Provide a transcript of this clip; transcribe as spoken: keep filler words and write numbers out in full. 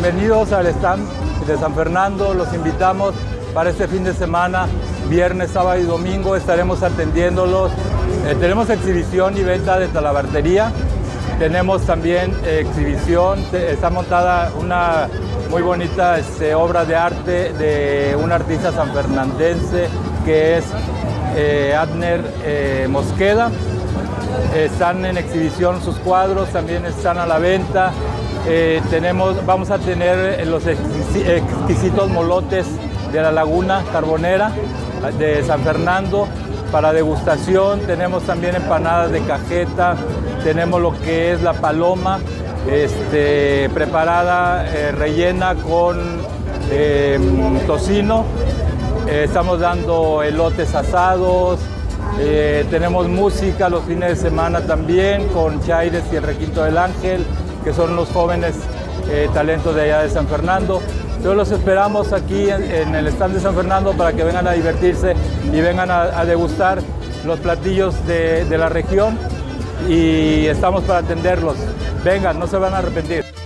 bienvenidos al stand de San Fernando. Los invitamos para este fin de semana, viernes, sábado y domingo. Estaremos atendiéndolos. Eh, tenemos exhibición y venta de talabartería. Tenemos también eh, exhibición. Está montada una muy bonita este, obra de arte de un artista sanfernandense que es eh, Adner eh, Mosqueda. Están en exhibición sus cuadros, también están a la venta. Eh, tenemos, vamos a tener los exquisitos molotes de la Laguna Carbonera de San Fernando para degustación. Tenemos también empanadas de cajeta, tenemos lo que es la paloma este, preparada, eh, rellena con eh, tocino. Eh, estamos dando elotes asados. Eh, tenemos música los fines de semana también con Chaires y el Requinto del Ángel, que son los jóvenes eh, talentos de allá de San Fernando. Entonces los esperamos aquí en, en el stand de San Fernando para que vengan a divertirse y vengan a, a degustar los platillos de, de la región, y estamos para atenderlos. Vengan, no se van a arrepentir.